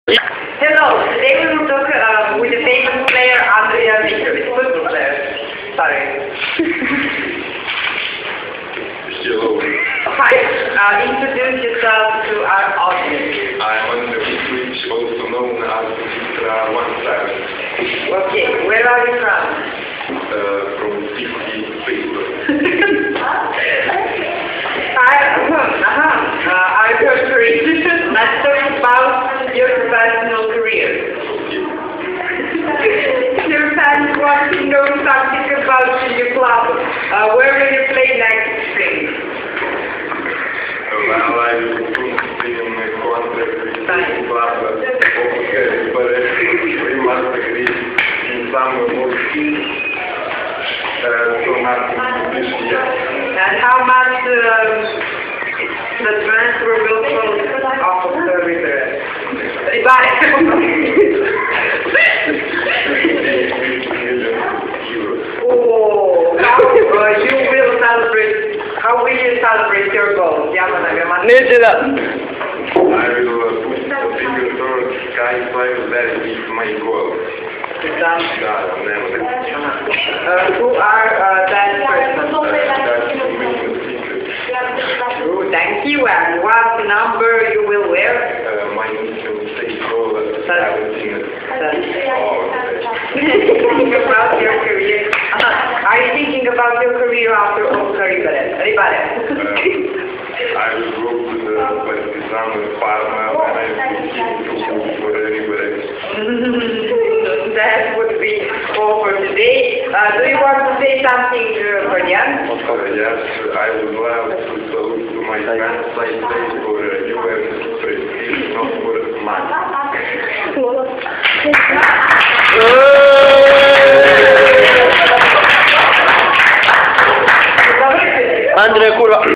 Hello, today we will talk with the famous player Andrea Mitrovic, football player. Sorry. Hello. Hi, introduce yourself to our audience. I'm Andrea Mitrovic, also known as Mitra 17. Okay, where are you from? From Tivoli, Facebook. I heard Greek. Let's talk about your professional career. Your fans want to know something about your club. Where will you play next spring? Well, I will soon be in contact with the club. Parece que eu acho que somewhere more so not this year. And how much the transfer will cost off of the river? Oh, how will you celebrate your goal? I will put the finger towards the sky like that is my goal. Who are that person? Thank you. And what number you will wear? My initial say goal 17. Thinking about your career. Are you thinking about your career after Oscar Ribaret? I will go to the Partizan Parma and I will keep to for Ribaret. That would be all for today. Do you want to say something, Brian? Yes, I would love to salute to my fans. I play for you and prestige, not for money. Andrei, kurwa.